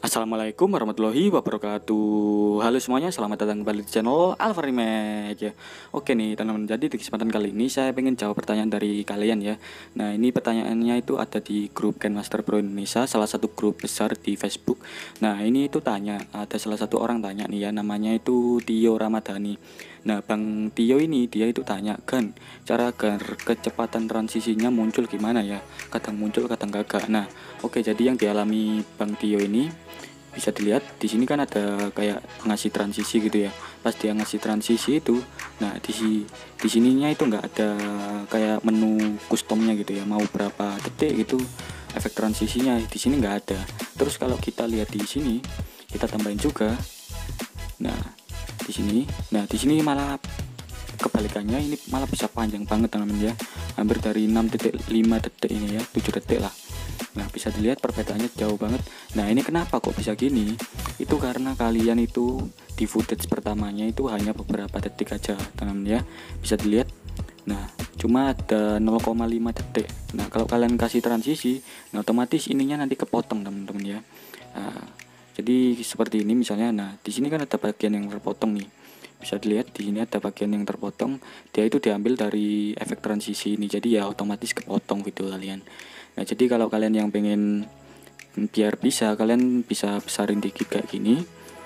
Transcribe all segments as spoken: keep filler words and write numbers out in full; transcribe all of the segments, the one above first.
Assalamualaikum warahmatullahi wabarakatuh. Halo semuanya, selamat datang kembali di channel Alfa Remake ya. Oke nih teman-teman, jadi di kesempatan kali ini saya pengen jawab pertanyaan dari kalian ya. Nah ini pertanyaannya itu ada di grup Ken Master Pro Indonesia, salah satu grup besar di Facebook. Nah ini itu tanya, ada salah satu orang tanya nih ya, namanya itu Tio Ramadhani. Nah Bang Tio ini dia itu tanya, kan cara agar kecepatan transisinya muncul gimana ya? Kadang muncul, kadang gagak. Nah oke, jadi yang dialami Bang Tio ini bisa dilihat di sini kan ada kayak ngasih transisi gitu ya. Pas dia ngasih transisi itu, nah di si di sininya itu nggak ada kayak menu customnya gitu ya, mau berapa detik gitu efek transisinya di sini nggak ada. Terus kalau kita lihat di sini, kita tambahin juga. Nah di sini, nah di sini malah kebalikannya, ini malah bisa panjang banget teman-teman ya, hampir dari enam titik lima detik ini ya, tujuh detik lah. Nah bisa dilihat perbedaannya jauh banget. Nah ini kenapa kok bisa gini, itu karena kalian itu di footage pertamanya itu hanya beberapa detik aja teman-teman ya, bisa dilihat. Nah cuma ada nol koma lima detik. Nah kalau kalian kasih transisi, nah otomatis ininya nanti kepotong teman-teman ya. Nah, jadi seperti ini misalnya. Nah di sini kan ada bagian yang terpotong nih, bisa dilihat di sini ada bagian yang terpotong, dia itu diambil dari efek transisi ini, jadi ya otomatis kepotong video kalian. Nah jadi kalau kalian yang pengen biar bisa, kalian bisa besarin dikit kayak gini.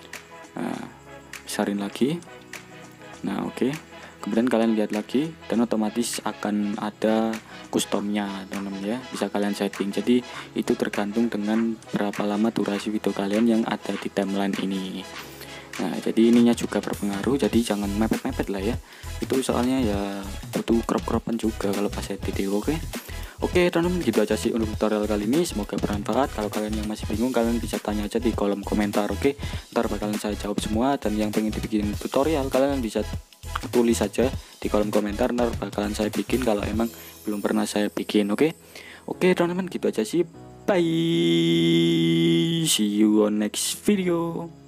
Nah besarin lagi. Nah oke okay. Kemudian kalian lihat lagi dan otomatis akan ada customnya teman-teman ya, bisa kalian setting. Jadi itu tergantung dengan berapa lama durasi video kalian yang ada di timeline ini. Nah jadi ininya juga berpengaruh, jadi jangan mepet-mepet lah ya, itu soalnya ya butuh crop-cropan juga kalau pas edit video. Oke okay? Oke teman-teman, gitu aja sih untuk tutorial kali ini, semoga bermanfaat. Kalau kalian yang masih bingung, kalian bisa tanya aja di kolom komentar. Oke, ntar bakalan saya jawab semua. Dan yang pengen dibikin tutorial, kalian bisa tulis saja di kolom komentar, ntar bakalan saya bikin kalau emang belum pernah saya bikin. Oke Oke teman-teman, gitu aja sih, bye, see you on next video.